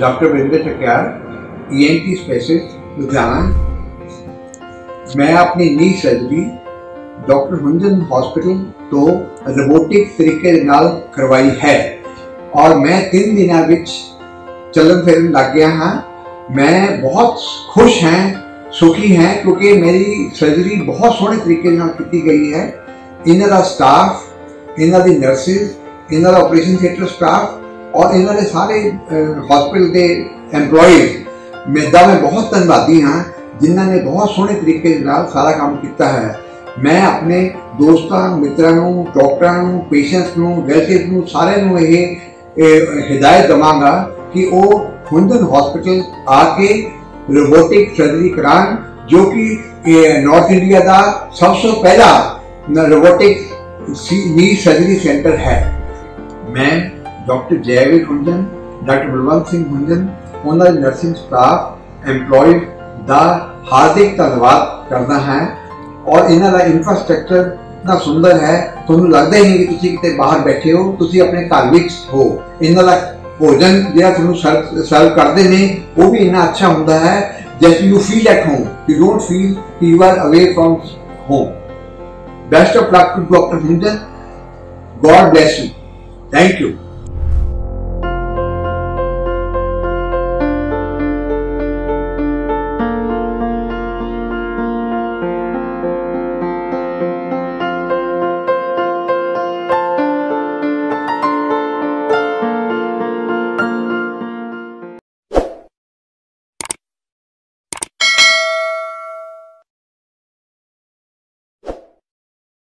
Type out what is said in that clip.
Doctor विंद्र टक्यार, ENT specialist Ludhiana. मैं अपनी knee surgery doctor Hunjan hospital तो रोबोटिक तरीके नाल करवाई है और मैं 3 दिनों विच चलन फिरन लग गया हाँ। मैं बहुत खुश हैं, सुखी हैं, क्योंकि मेरी सर्जरी बहुत सोहने तरीके नाल की गई है। इन्हां दा स्टाफ, इन्हां दी नर्सिस, इन्हां दा ऑपरेशन थिएटर स्टाफ और इन्हां दे सारे हॉस्पिटल के एम्पलॉइज मैं बहुत धन्यवादी हाँ, जिन्हों ने बहुत सोहने तरीके नाल सारा काम किया है। मैं अपने दोस्तों, मित्रों, डॉक्टरों, पेशेंट्स, रिलेटिव सारे हिदायत देवांगा कि वो हुंजन हॉस्पिटल आके रोबोटिक सर्जरी करान, जो कि नॉर्थ इंडिया का सबसे पहला रोबोटिक नी सर्जरी सेंटर है। मैं डॉक्टर जयवीर हुंजन, डॉक्टर बलवंत सिंह हुंजन, उन्होंने नर्सिंग स्टाफ, एम्पलॉयज का हार्दिक धन्यवाद करना है। और इन्हों का इंफ्रास्ट्रक्चर इतना सुंदर है, तुहानू लगता ही नहीं कि तुसी किते बाहर बैठे हो, तुसी अपने घर विच हो। इन्हों का भोजन जो तुहानू सर्व करते हैं वो भी इतना अच्छा होता है, जैसे you feel at home, you don't feel कि you are away from home. Best of luck to doctor Hunjan, God bless you, thank you.